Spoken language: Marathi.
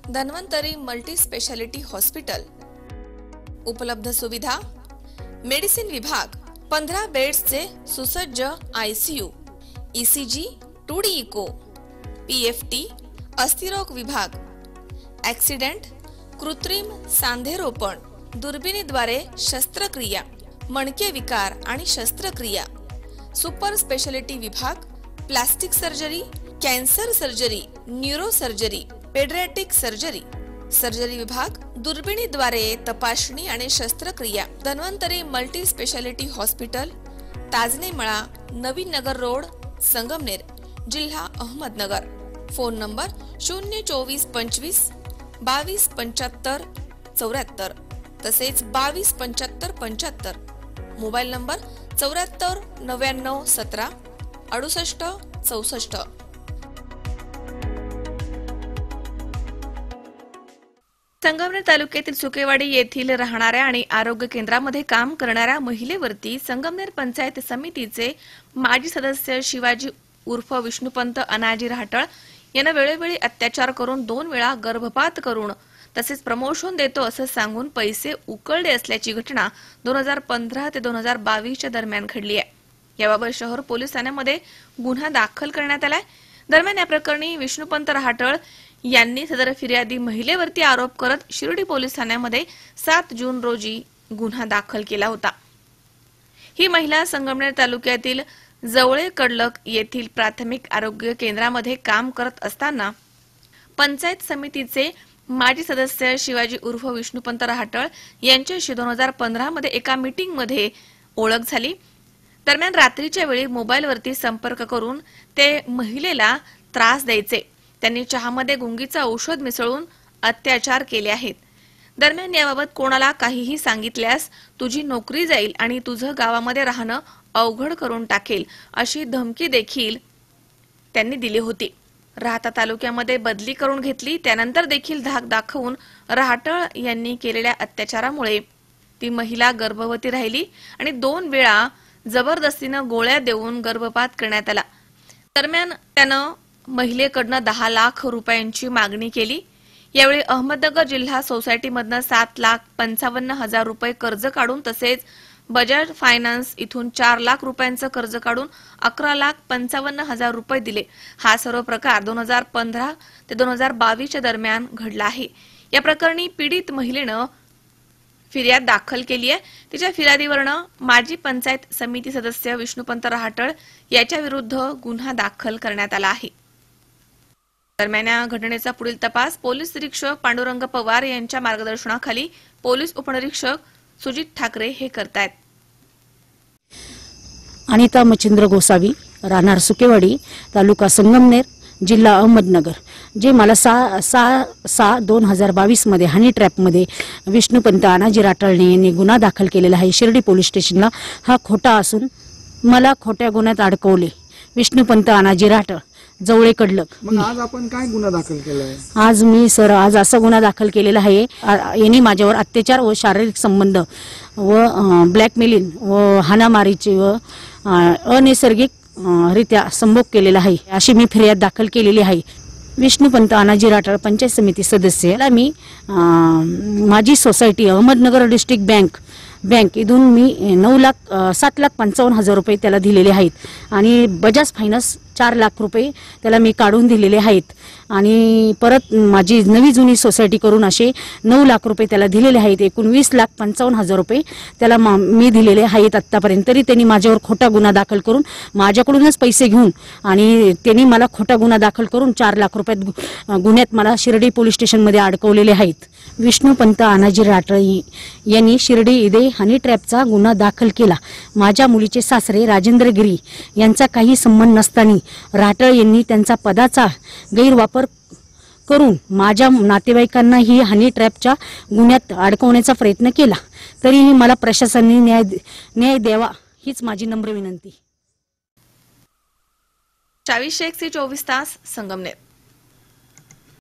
Dhanvantari multi speciality hospital. उपलब्ध सुविधा: मेडिसिन विभाग, 15 बेड्सचे सुसज्ज ICU, ECG, 2D echo, PFT, अस्थिरोग विभाग, ॲक्सिडेंट, कृत्रिम सांधेरोपण, दुर्बिणीद्वारे शस्त्रक्रिया, मणके विकार आणि शस्त्रक्रिया, सुपर स्पेशालिटी विभाग, plastic surgery, cancer surgery, neuro surgery, paediatric surgery, surgery विभाग, दुर्बिणीद्वारे तपासणी आणि शस्त्रक्रिया। Dhanvantari multi speciality hospital, Tajne मळा, नवीन नगर रोड, संगमनेर, जिल्हा अहमदनगर। फोन नंबर 02425 22 75 74 तसेच 22 75 75। Mobile number 74 99 17 68 64। संगमनेर तालुक्यातील सुकेवाडी येथील राहणाऱ्या आणि आरोग्य केंद्रामध्ये काम करणाऱ्या महिलेवरती संगमनेर पंचायत समितीचे माजी सदस्य शिवाजी उर्फ विष्णुपंत अनाजी राहटळ यांना वेळोवेळी अत्याचार करून 2 वेळा गर्भपात करून तसेच प्रमोशन देतो असं सांगून पैसे उकळले असल्याची घटना 2015 ते 2022 च्या दरम्यान घडली आहे। याबाबत शहर पोलीस ठाण्यामध्ये गुन्हा दाखल करण्यात आलाय। दरम्यान या प्रकरणी विष्णुपंत राहटळ यांनी सदर फिर्यादी महिलेवरती आरोप करत शिर्डी पोलीस ठाण्यामध्ये 7 जून रोजी गुन्हा दाखल केला होता। ही महिला संगमनेर तालुक्यातील जवळे कडलक येथील प्राथमिक आरोग्य केंद्रामध्ये काम करत असताना पंचायत समितीचे माजी सदस्य शिवाजी उर्फ विष्णुपंत राहटळ यांच्याशी 2015 मध्ये एका मीटिंग मध्ये ओळख झाली। दरम्यान रात्रीच्या वेळी मोबाईलवरती संपर्क करून ते महिलेला त्रास द्यायचे। त्यांनी चहामध्ये गुंगीचं औषध मिसळून अत्याचार केले आहेत। दरम्यान याबाबत कोणाला काहीही सांगितल्यास तुझी नोकरी जाईल आणि तुझं गावामध्ये राहणं अवघड करून टाकेल अशी धमकी देखील त्यांनी दिली होती। राहता तालुक्यामध्ये बदली करून घेतली, त्यानंतर देखील धाक दाखवून राहटळ यांनी केलेल्या अत्याचारामुळे ती महिला गर्भवती राहिली आणि 2 वेळा जबरदस्तीनं गोळ्या देऊन गर्भपात करण्यात आला। दरम्यान त्यानं महिलेकडनं 10 लाख रुपयांची मागणी केली। यावेळी अहमदनगर जिल्हा सोसायटीमधनं 7,55,000 रुपये कर्ज काढून तसेच बजाज फायनान्स इथून 4 लाख रुपयांचं कर्ज काढून 11,55,000 रुपये दिले। हा सर्व प्रकार 2015 ते 2022 च्या दरम्यान घडला आहे। या प्रकरणी पीडित महिलेनं फिर्याद दाखल केली आहे। तिच्या फिर्यादीवरनं माजी पंचायत समिती सदस्य विष्णुपंत राहटळ याच्या विरुद्ध गुन्हा दाखल करण्यात आला आहे। दरम्यान या घटनेचा पुढील तपास पोलीस निरीक्षक पांडुरंग पवार यांच्या मार्गदर्शनाखाली पोलीस उपनिरीक्षक सुजित ठाकरे हे करतायत। अनिता मच्छिंद्र गोसावी, राहणार सुकेवाडी, तालुका संगमनेर, जिल्हा अहमदनगर, जे मला 6/6/2022 मध्ये हनी ट्रॅप मध्ये विष्णुपंत अनाजी राहटळ यांनी गुन्हा दाखल केलेला आहे शिर्डी पोलीस स्टेशनला। हा खोटा असून मला खोट्या गुन्ह्यात अडकवले। विष्णुपंत अनाजी राहटळ, जवळे कडलक। मग आज आपण काय गुन्हा दाखल केला आहे? आज असा गुन्हा दाखल केलेला आहे, यांनी माझ्यावर अत्याचार व शारीरिक संबंध व ब्लॅकमेलिंग व हाणामारीचे व अनैसर्गिक रित्या संभोग केलेला आहे अशी मी फिर्याद दाखल केलेली आहे। विष्णुपंत अनाजी राहटळ पंचायत समिती सदस्य मी माझी सोसायटी अहमदनगर डिस्ट्रिक्ट बँक इथून मी 7,55,000 रुपये त्याला दिलेले आहेत आणि बजाज फायनान्स 4 लाख रुपये त्याला मी काढून दिलेले आहेत आणि परत माझी नवी जुनी सोसायटी करून असे 9 लाख रुपये त्याला दिलेले आहेत। एकूण 20,55,000 रुपये त्याला मी दिलेले आहेत आतापर्यंत। तरी त्यांनी माझ्यावर खोटा गुन्हा दाखल करून माझ्याकडूनच पैसे घेऊन आणि त्यांनी मला खोटा गुन्हा दाखल करून 4 लाख रुपयात गुन्ह्यात मला शिर्डी पोलीस स्टेशनमध्ये अडकवलेले आहेत। विष्णुपंत अनाजी राहटळ यांनी शिर्डी इथे हनी ट्रॅपचा गुन्हा दाखल केला। माझ्या मुलीचे सासरे राजेंद्र गिरी यांचा काही संबंध नसताना राहटळ यांनी त्यांचा पदाचा गैरवापर करून माझ्या नातेवाईकांना ही हनी ट्रॅपच्या गुन्ह्यात अडकवण्याचा प्रयत्न केला। तरीही मला प्रशासनाने न्याय द्यावा हीच माझी नम्र विनंती। 24 शेख 24 तास संगमनेर।